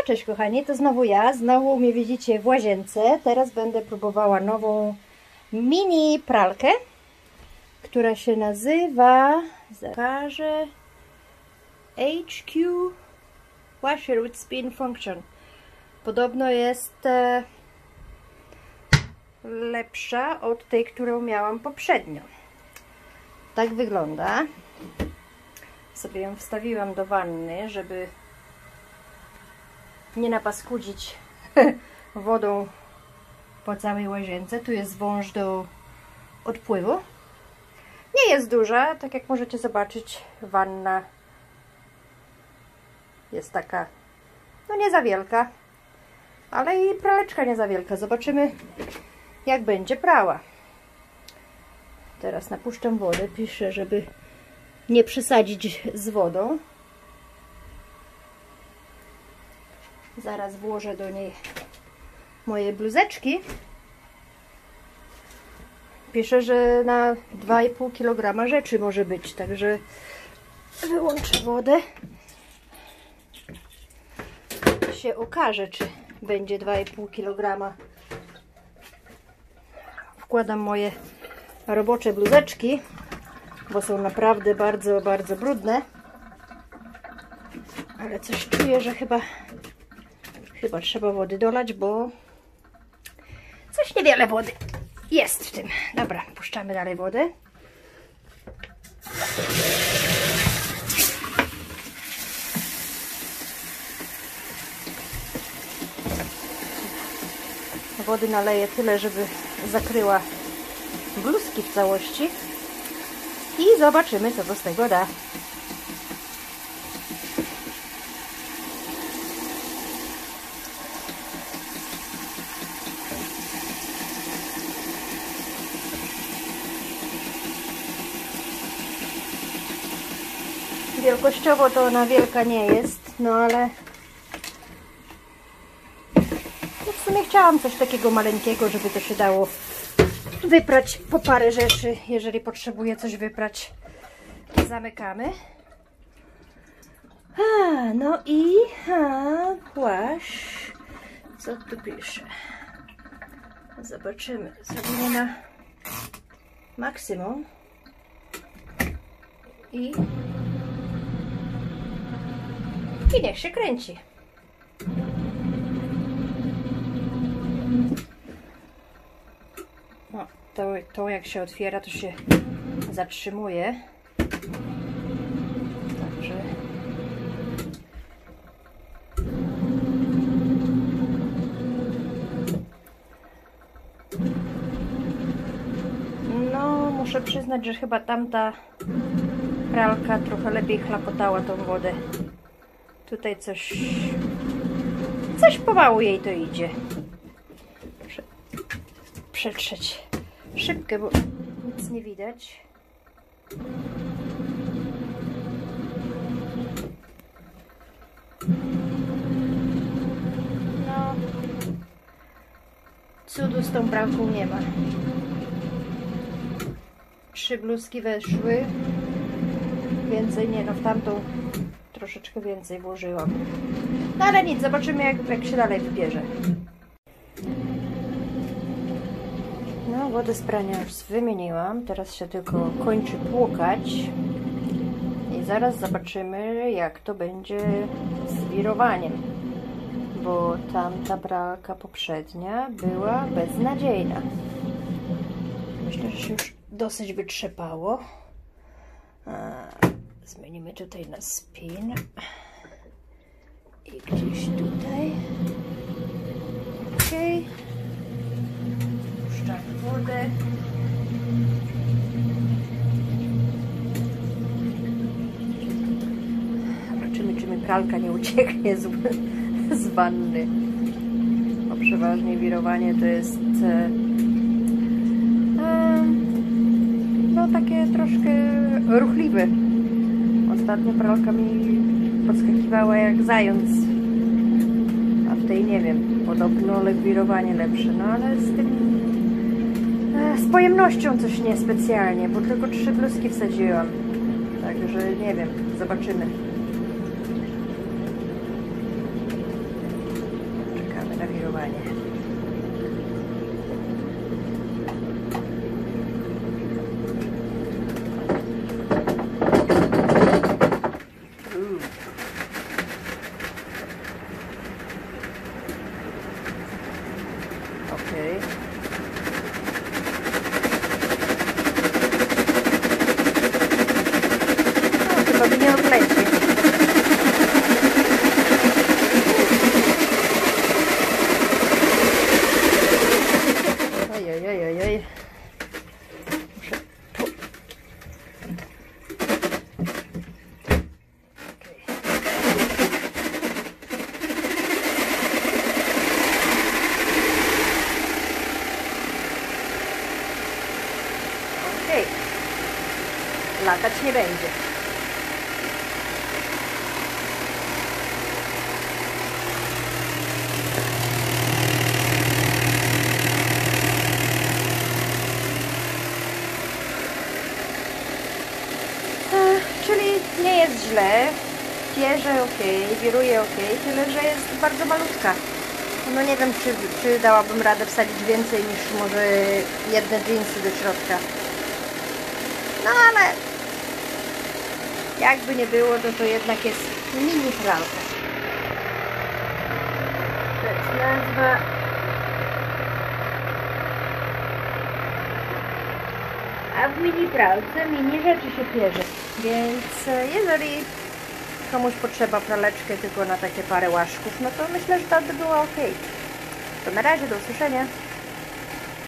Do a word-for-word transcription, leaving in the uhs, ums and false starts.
cześć kochani, to znowu ja, znowu mnie widzicie w łazience. Teraz będę próbowała nową mini pralkę, która się nazywa, zakażę, H Q Washer with Spin Function. Podobno jest e, lepsza od tej, którą miałam poprzednio. Tak wygląda. Sobie ją wstawiłam do wanny, żeby nie napaskudzić wodą po całej łazience. Tu jest wąż do odpływu. Nie jest duża, tak jak możecie zobaczyć, wanna jest taka, no nie za wielka, ale i praleczka nie za wielka. Zobaczymy, jak będzie prała. Teraz napuszczam wodę, piszę, żeby nie przesadzić z wodą. Zaraz włożę do niej moje bluzeczki. Piszę, że na dwa i pół kilograma rzeczy może być, także wyłączę wodę. Się okaże, czy będzie dwa i pół kilograma. Wkładam moje robocze bluzeczki, bo są naprawdę bardzo, bardzo brudne. Ale coś czuję, że chyba chyba trzeba wody dolać, bo coś niewiele wody jest w tym. Dobra, puszczamy dalej wodę. Wody naleję tyle, żeby zakryła bluzki w całości i zobaczymy, co to z tego da. Wielkościowo to ona wielka nie jest, no ale no w sumie chciałam coś takiego maleńkiego, żeby to się dało wyprać po parę rzeczy. Jeżeli potrzebuję coś wyprać, zamykamy. A, no i a, wash. Co tu pisze? Zobaczymy. Zrobimy na maksimum. I I niech się kręci. No, to, to jak się otwiera, to się zatrzymuje. Także no, muszę przyznać, że chyba tamta pralka trochę lepiej chlapotała tą wodę. Tutaj coś coś pomału jej to idzie. Muszę przetrzeć szybkę, bo nic nie widać. No, cudu z tą pralką nie ma. Trzy bluzki weszły. Więcej nie, no w tamtą troszeczkę więcej włożyłam. No ale nic, zobaczymy jak, jak się dalej wybierze. No, wodę z prania już wymieniłam. Teraz się tylko kończy płukać. I zaraz zobaczymy, jak to będzie z wirowaniem. Bo tamta pralka poprzednia była beznadziejna. Myślę, że się już dosyć wytrzepało. Zmienimy tutaj na spin i gdzieś tutaj. Ok, puszczamy wodę. Zobaczymy, czy mi pralka nie ucieknie z, z wanny, bo przeważnie wirowanie to jest e, no takie troszkę ruchliwe. Ostatnio pralka mi podskakiwała jak zając, a w tej nie wiem, podobno wirowanie lepsze, no ale z tym e, z pojemnością coś niespecjalnie, bo tylko trzy bluzki wsadziłam, także nie wiem, zobaczymy. latać nie będzie. Czyli nie jest źle, pierze ok, wiruje ok, tyle że jest bardzo malutka. No nie wiem, czy, czy dałabym radę wsadzić więcej niż może jedne dżinsy do środka. No ale jakby nie było, to to jednak jest mini pralka. To jest nazwa. A w mini pralce mini rzeczy się pierze. Więc jeżeli komuś potrzeba praleczkę tylko na takie parę łaszków, no to myślę, że to by było ok. To na razie, do usłyszenia.